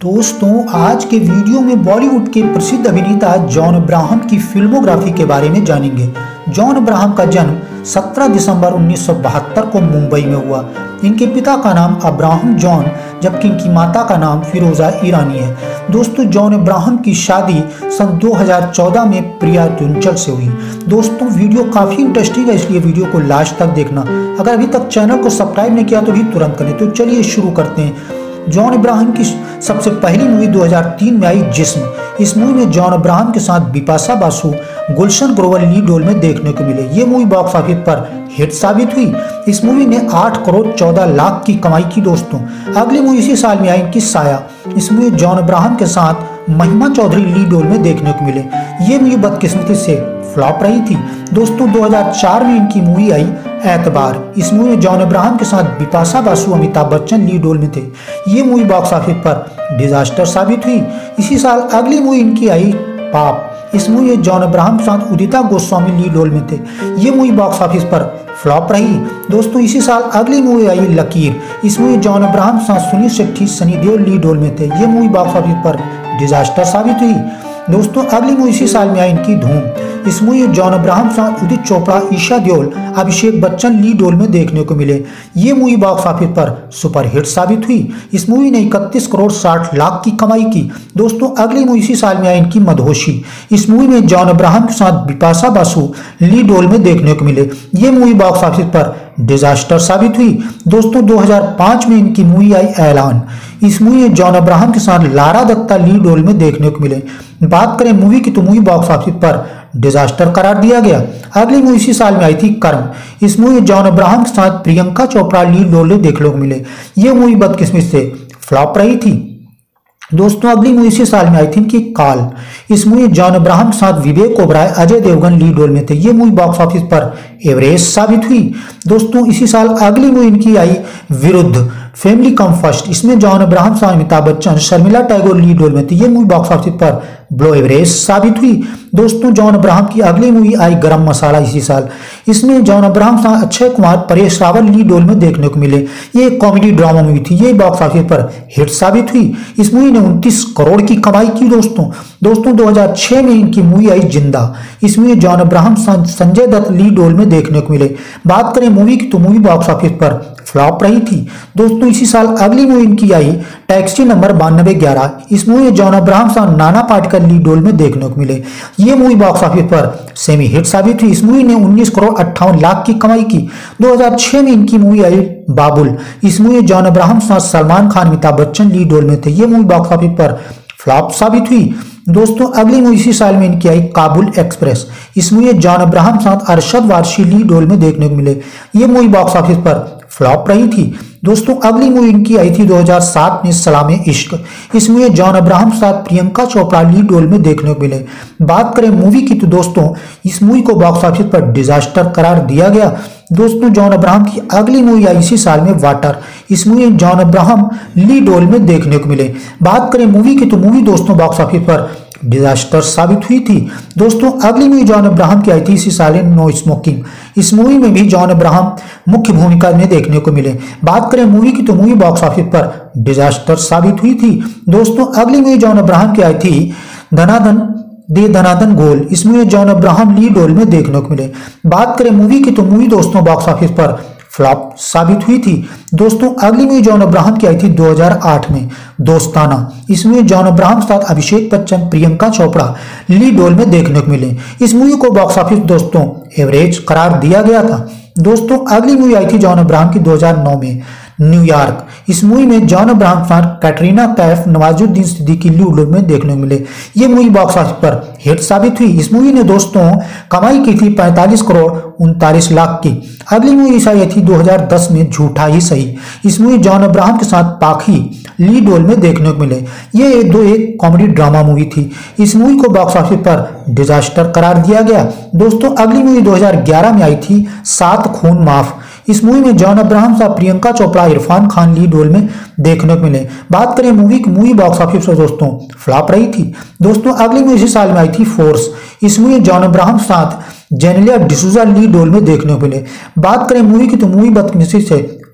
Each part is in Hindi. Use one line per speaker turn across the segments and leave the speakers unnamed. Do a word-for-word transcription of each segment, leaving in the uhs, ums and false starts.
दोस्तों, आज के वीडियो में बॉलीवुड के प्रसिद्ध अभिनेता जॉन अब्राहम की फिल्मोग्राफी के बारे में जानेंगे। जॉन अब्राहम का जन्म सत्रह दिसंबर उन्नीस सौ बहत्तर को मुंबई में हुआ। इनके पिता का नाम अब्राहम जॉन जबकि इनकी माता का नाम फिरोजा ईरानी है। दोस्तों, जॉन अब्राहम की शादी सन दो हज़ार चौदह में प्रिया चुंचल से हुई। दोस्तों, वीडियो काफ़ी इंटरेस्टिंग है, इसलिए वीडियो को लास्ट तक देखना। अगर अभी तक चैनल को सब्सक्राइब नहीं किया तो भी तुरंत करें। तो चलिए शुरू करते हैं। जॉन अब्राहम की सबसे पहली मूवी दो हज़ार तीन में आई जिस्म। इस मूवी में जॉन अब्राहम के साथ बिपाशा बासु, गुलशन ग्रोवर लीड रोल में देखने को मिले। ये मूवी बॉक्स ऑफिस पर हिट साबित हुई। इस मूवी ने आठ करोड़ चौदह लाख की कमाई की। दोस्तों, अगली मूवी इसी साल में आई इनकी साया। इस मूवी जॉन अब्राहम के साथ महिमा चौधरी लीड रोल में देखने को मिले। ये मूवी बदकिस्मती से फ्लॉप रही थी। दोस्तों, दो हज़ार चार में इनकी मूवी आई एतबार। इस मूवी में जॉन अब्राहम के साथ बिपाशा बासु, अमिताभ बच्चन लीड रोल में थे। ये मूवी बॉक्स ऑफिस पर डिजास्टर साबित हुई। इसी साल अगली मूवी इनकी आई पाप। इस मूवी में जॉन अब्राहम के साथ उदिता गोस्वामी लीड रोल में थे। ये मूवी बॉक्स ऑफिस पर फ्लॉप रही। दोस्तों, इसी साल अगली मूवी आई लकीर। इस मूवी जॉन अब्राहम के साथ सुनील शेट्टी, सनी देओल लीड रोल में थे। ये मूवी बॉक्स ऑफिस पर डिजास्टर साबित हुई। दोस्तों, अगली मूवी इसी साल में आई इनकी धूम। इस मूवी में जॉन अब्राहम के साथ उदित चोपड़ा, ईशा देओल, अभिषेक बच्चन लीड रोल में देखने को मिले। ये मूवी बॉक्स ऑफिस पर सुपर हिट साबित हुई। इस मूवी ने इकतीस करोड़ साठ लाख की कमाई की। दोस्तों, अगली मूवी इसी साल में आई इनकी मधोशी। इस मूवी में जॉन अब्राहम के साथ बिपाशा बासु लीड रोल में देखने को मिले। ये मूवी बॉक्स ऑफिस पर डिजास्टर साबित हुई। दोस्तों, दो हज़ार पाँच में इनकी मूवी आई ऐलान। इस मूवी में जॉन अब्राहम के साथ लारा दत्ता लीड रोल में देखने को मिले। बात करें मूवी की तो मूवी बॉक्स ऑफिस पर डिजास्टर करार दिया गया। अगली मूवी इसी साल में आई थी कर्म। इस मूवी में जॉन अब्राहम के साथ प्रियंका चोपड़ा लीड रोल में देखने को मिले। ये मूवी बदकिस्मती से फ्लॉप रही थी। दोस्तों, अगली मूवी इसी साल में आई थी कि काल। इस मूवी जॉन अब्राहम के साथ विवेक ओबराय, अजय देवगन लीड रोल में थे। ये मूवी बॉक्स ऑफिस पर एवरेज साबित हुई। दोस्तों, इसी साल अगली मूवी इनकी आई विरुद्ध, फैमिली कम फर्स्ट। इसमें जॉन अब्राहम के साथ अमिताभ बच्चन, शर्मिला टैगोर लीड रोल में थे। ये मूवी बॉक्स ऑफिस पर ब्लो एवरेज साबित हुई। दोस्तों, जॉन अब्राहम की अगली मूवी आई गरम मसाला इसी साल। इसमें जॉन अब्राहम साथ अक्षय कुमार, परेश रावल लीड रोल में देखने को मिले। ये एक कॉमेडी ड्रामा मूवी थी। ये बॉक्स ऑफिस पर हिट साबित हुई। इस मूवी ने उनतीस करोड़ की कमाई की। दोस्तों दोस्तों दो हज़ार छह में इनकी मूवी आई जिंदा। इसमें जॉन अब्राहम साथ संजय दत्त लीड रोल में देखने को मिले। बात करें मूवी की तो मूवी बॉक्स ऑफिस पर फ्लॉप रही थी। दोस्तों, इसी साल अगली मूवी इनकी आई टैक्सी नंबर बानवे ग्यारह। इस मूवी में जॉन अब्राहम साथ नाना पाटेकर लीड रोल में देखने को मिले। ये मूवी बॉक्स ऑफिस पर सेमी हिट साबित हुई। इस मूवी ने उन्नीस करोड़ अट्ठावन लाख की कमाई की। दो हज़ार छह में इनकी मूवी आई बाबुल। इस मूवी में जॉन अब्राहम साथ सलमान खान, अमिताभ बच्चन लीड रोल में थे। ये मूवी बॉक्स ऑफिस पर फ्लॉप साबित हुई। दोस्तों, अगली मूवी इसी साल में इनकी आई काबुल एक्सप्रेस। इस मूवी में जॉन अब्राहम साथ अरशद वारसी लीड रोल में देखने को मिले। ये मूवी बॉक्स ऑफिस पर फ्लॉप रही थी। दोस्तों, अगली मूवी इनकी आई थी दो हज़ार सात में सलामे इश्क। इस मूवी में जॉन अब्राहम साथ प्रियंका चोपड़ा लीड रोल में देखने को मिले। बात करें मूवी की तो दोस्तों इस मूवी को बॉक्स ऑफिस पर डिजास्टर करार दिया गया। दोस्तों, जॉन अब्राहम की अगली मूवी आई इसी साल में वाटर। इस मूवी में जॉन अब्राहम लीड रोल में देखने को मिले। बात करें मूवी की तो मूवी दोस्तों बॉक्स ऑफिस पर डिजास्टर साबित हुई थी। दोस्तों, अगली मूवी जॉन अब्राहम की आई थी इसी साल नो स्मोकिंग। इस मूवी में भी जॉन अब्राहम मुख्य भूमिका में देखने को मिले। बात करें मूवी की तो मूवी बॉक्स ऑफिस पर डिजास्टर साबित हुई थी। दोस्तों, अगली मूवी जॉन अब्राहम की आई थी धनाधन दे धनाधन गोल। इस मूवी में जॉन अब्राहम लीड रोल में देखने को मिले। बात करें मूवी की तो मूवी दोस्तों बॉक्स ऑफिस पर फ्लॉप साबित हुई थी। दोस्तों, अगली मूवी जॉन अब्राहम की आई थी दो हज़ार आठ में दोस्ताना। इसमें जॉन अब्राहम के साथ अभिषेक बच्चन, प्रियंका चोपड़ा लीड रोल में देखने को मिले। इस मूवी को बॉक्स ऑफिस दोस्तों एवरेज करार दिया गया था। दोस्तों, अगली मूवी आई थी जॉन अब्राहम की दो हज़ार नौ में न्यूयॉर्क। इस मूवी में जॉन अब्राहम के साथ कैटरीना कैफ, नवाजुद्दीन सिद्दीकी लीड रोल में देखने को मिले। ये मूवी बॉक्स ऑफिस पर हिट साबित हुई। इस मूवी ने दोस्तों कमाई की थी पैंतालीस करोड़ उनतालीस लाख की। अगली मूवी आई थी दो हज़ार दस में झूठा ही सही। इस मूवी जॉन अब्राहम के साथ पाखी लीड रोल में देखने को मिले। ये दो एक कॉमेडी ड्रामा मूवी थी। इस मूवी को बॉक्स ऑफिस पर डिजास्टर करार दिया गया। दोस्तों, अगली मूवी दो हज़ार ग्यारह में आई थी सात खून माफ। इस मूवी में जॉन अब्राहम साथ प्रियंका चोपड़ा, इरफान खान लीड रोल में देखने को मिले। बात करें मूवी की मूवी बॉक्स ऑफिस पर दोस्तों फ्लॉप रही थी। दोस्तों, अगली मूवी इसी साल में आई थी फोर्स। इस मूवी जॉन अब्राहम साथ जेनेलिया डिसूजा लीड रोल में देखने को मिले। बात करें मूवी की तो मूवी बदकिस्मती से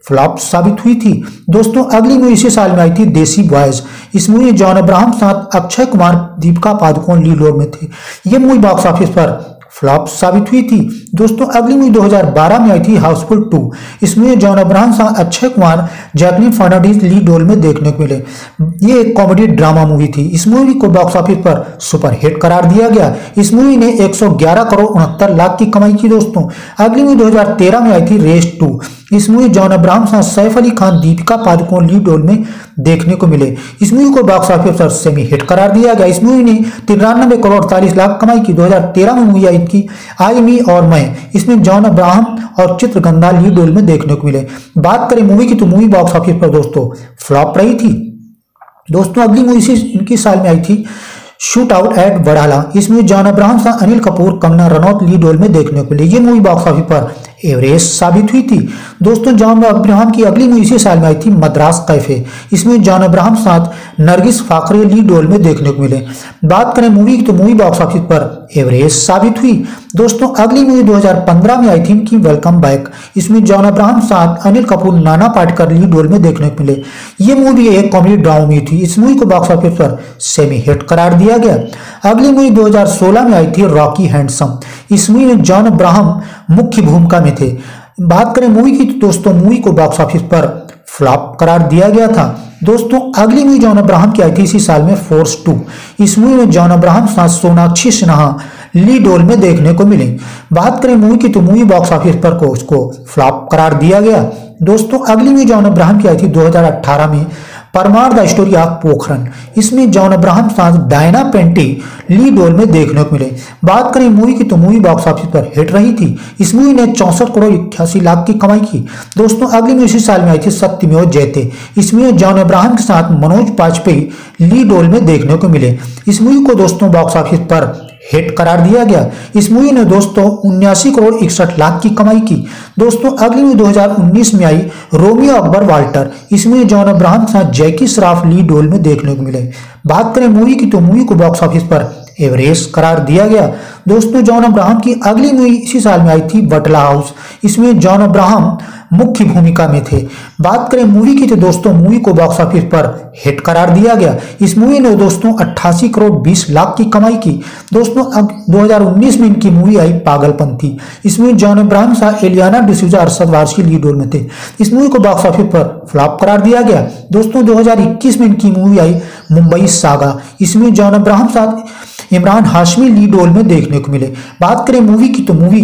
फ्लॉप साबित हुई थी। दोस्तों अगली मूवी इसी साल में आई थी देसी बॉयज। इस मूवी में जॉन अब्राहम साथ अक्षय कुमार, दीपिका पादुकोण लीड रोल में थे। यह मूवी बॉक्स ऑफिस पर फ्लॉप साबित हुई थी। दोस्तों अगली मूवी दो हज़ार बारह में आई थी हाउसफुल टू। इसमें जॉन अब्राहम साथ अक्षय कुमार, जैकलीन फर्नांडीज लीड रोल में देखने को मिले। ये एक कॉमेडी ड्रामा मूवी थी। इस मूवी को बॉक्स ऑफिस पर सुपर हिट करार दिया गया। इस मूवी ने एक सौ ग्यारह करोड़ उनहत्तर लाख की कमाई की। दोस्तों अगली मूवी दो हज़ार तेरह में आई थी रेस टू। इस मूवी जॉन अब्राहम साथ सैफ अली खान, दीपिका पादुकोण लीड रोल में देखने को मिले। इस मूवी को बॉक्स ऑफिस पर सेमी हिट करार दिया गया। इस मूवी ने तिरानवे करोड़ अड़तालीस लाख कमाई की। दो हज़ार तेरह में मूवी आई थी आई मी और मैं। इसमें जॉन अब्राहम और चित्रगंधा लीड रोल में देखने को मिले। बात करें मूवी की तो मूवी बॉक्स ऑफिस पर दोस्तों फ्लॉप रही थी। दोस्तों अगली मूवी इसी इनकी साल में आई थी शूट आउट एट बड़ाला। इसमें जॉन अब्राहम साथ अनिल कपूर, कंगना रनौत लीड रोल में देखने को मिले। ये मूवी बॉक्स ऑफिस पर एवरेज साबित हुई थी। दोस्तों जॉन अब्राहम की अगली मूवी इसी साल में आई थी मद्रास कैफे। इसमें जॉन अब्राहम साथ नरगिस फाकरे लीड रोल में देखने को मिले। बात करें मूवी की तो मूवी बॉक्स ऑफिस पर एवरेज साबित हुई। दोस्तों अगली मूवी दो हज़ार पंद्रह में आई थी कि वेलकम बैक। इसमें जॉन अब्राहम साथ अनिल कपूर, नाना पाटेकर लीड रोल में देखने को मिले। ये मूवी एक कॉमेडी ड्रामा मूवी थी। इस मूवी को बॉक्स ऑफिस पर सेमी हिट करार दिया गया। अगली मूवी दो हज़ार सोलह में आई थी रॉकी हैंडसम। इस मूवी में जॉन अब्राहम मुख्य भूमिका में थे। बात करें मूवी की तो दोस्तों मूवी को बॉक्स ऑफिस पर फ्लॉप करार दिया गया था। दोस्तों अगली मूवी जॉन अब्राहम की आई थी इसी साल में फोर्स टू। इस मूवी में जॉन अब्राहम साथ सोनाक्षी सिन्हा लीड रोल में देखने को मिले। बात करें मूवी की तो मूवी बॉक्स ऑफिस पर को उसको फ्लॉप करार दिया गया। दोस्तों अगली मूवी जॉन अब्राहम की आई थी दो हज़ार अठारह में परमार द स्टोरी ऑफ पोखरन। इसमें जॉन अब्राहम साथ डायना पेंटी लीड रोल में देखने को मिले। बात करें मूवी की तो मूवी बॉक्स ऑफिस पर हिट रही थी। इस मूवी ने चौसठ करोड़ इक्यासी लाख की कमाई की। दोस्तों अगली मूवी इसी साल में आई थी सत्यमेव जयते। इसमें जॉन अब्राहम के साथ मनोज बाजपेयी लीड रोल में देखने को मिले। इस मूवी को दोस्तों बॉक्स ऑफिस पर हिट करार दिया गया। इस मूवी ने दोस्तों उन्यासी करोड़ इकसठ लाख की कमाई की। दोस्तों अगली मूवी दो हज़ार उन्नीस में आई रोमियो अकबर वाल्टर। इसमें जॉन अब्राहम के साथ जैकी श्रॉफ लीड रोल में देखने को मिले। बात करें मूवी की तो मूवी को बॉक्स ऑफिस पर एवरेज करार दिया गया। दोस्तों जॉन अब्राहम की अगली मूवी इसी साल में आई थी बटला हाउस। इसमें जॉन अब्राहम मुख्य भूमिका में थे। बात करें मूवी की तो दोस्तों मूवी को बॉक्स ऑफिस पर हिट करार दिया गया। इस मूवी ने दोस्तों अट्ठासी करोड़ बीस लाख की कमाई की। दोस्तों अब दो हज़ार उन्नीस में इनकी मूवी आई पागलपंथी। इसमें जॉन अब्राहम साथ एलियाना डिसूजा, अरशद वारसी लीड रोल में थे। इस मूवी को बॉक्स ऑफिस पर फ्लॉप करार दिया गया। दोस्तों दो हज़ार इक्कीस में इनकी मूवी आई मुंबई सागा। इसमें जॉन अब्राहम साथ इमरान हाशमी लीड रोल में देखने को मिले। बात करें मूवी की तो मूवी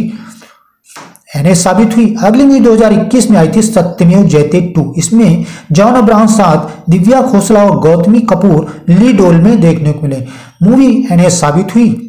एने साबित हुई। अगली मूवी दो हज़ार इक्कीस में आई थी सत्यमेव जयते टू। इसमें जॉन अब्राहम साथ दिव्या खोसला और गौतमी कपूर लीड रोल में देखने को मिले। मूवी एने साबित हुई।